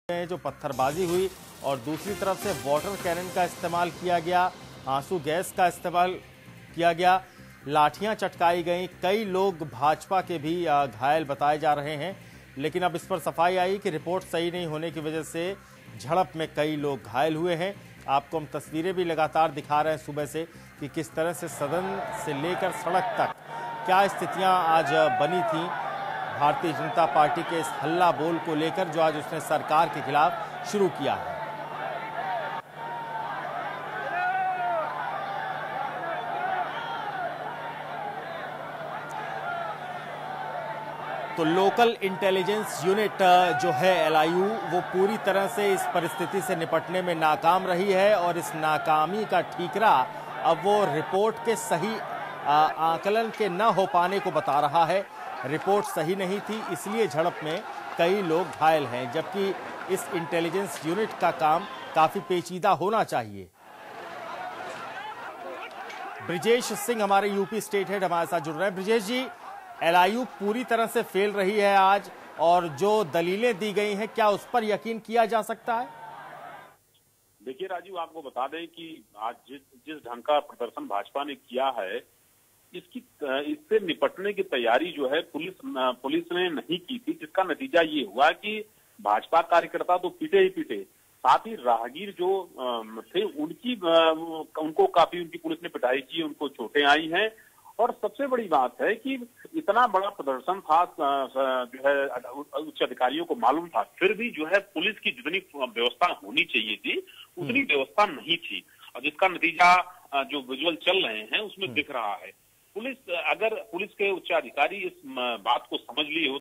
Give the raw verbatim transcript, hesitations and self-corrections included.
में जो पत्थरबाजी हुई और दूसरी तरफ से वाटर कैनन का इस्तेमाल किया गया, आंसू गैस का इस्तेमाल किया गया, लाठियां चटकाई गई। कई लोग भाजपा के भी घायल बताए जा रहे हैं, लेकिन अब इस पर सफाई आई कि रिपोर्ट सही नहीं होने की वजह से झड़प में कई लोग घायल हुए हैं। आपको हम तस्वीरें भी लगातार दिखा रहे हैं सुबह से कि किस तरह से सदन से लेकर सड़क तक क्या स्थितियां आज बनी थी भारतीय जनता पार्टी के इस हल्ला बोल को लेकर जो आज उसने सरकार के खिलाफ शुरू किया है। तो लोकल इंटेलिजेंस यूनिट जो है एल आई यू वो पूरी तरह से इस परिस्थिति से निपटने में नाकाम रही है और इस नाकामी का ठीकरा अब वो रिपोर्ट के सही आकलन के न हो पाने को बता रहा है। रिपोर्ट सही नहीं थी, इसलिए झड़प में कई लोग घायल हैं, जबकि इस इंटेलिजेंस यूनिट का काम काफी पेचीदा होना चाहिए। ब्रिजेश सिंह हमारे यूपी स्टेट हेड हमारे साथ जुड़ रहे हैं। Brijesh ji, L I U पूरी तरह से फेल रही है आज, और जो दलीलें दी गई हैं क्या उस पर यकीन किया जा सकता है? देखिए राजीव, आपको बता दें कि आज जिस जिस ढंग का प्रदर्शन भाजपा ने किया है, इसकी इससे निपटने की तैयारी जो है पुलिस पुलिस ने नहीं की थी, जिसका नतीजा ये हुआ कि भाजपा कार्यकर्ता तो पीटे ही पीटे, साथ ही राहगीर जो थे उनकी उनको काफी उनकी पुलिस ने पिटाई की, उनको चोटें आई हैं। और सबसे बड़ी बात है कि इतना बड़ा प्रदर्शन था, जो है उच्च अधिकारियों को मालूम था, फिर भी जो है पुलिस की जितनी व्यवस्था होनी चाहिए थी उतनी व्यवस्था नहीं थी, और जिसका नतीजा जो विजुअल चल रहे हैं उसमें दिख रहा है। पुलिस अगर पुलिस के उच्च अधिकारी इस बात को समझ लिए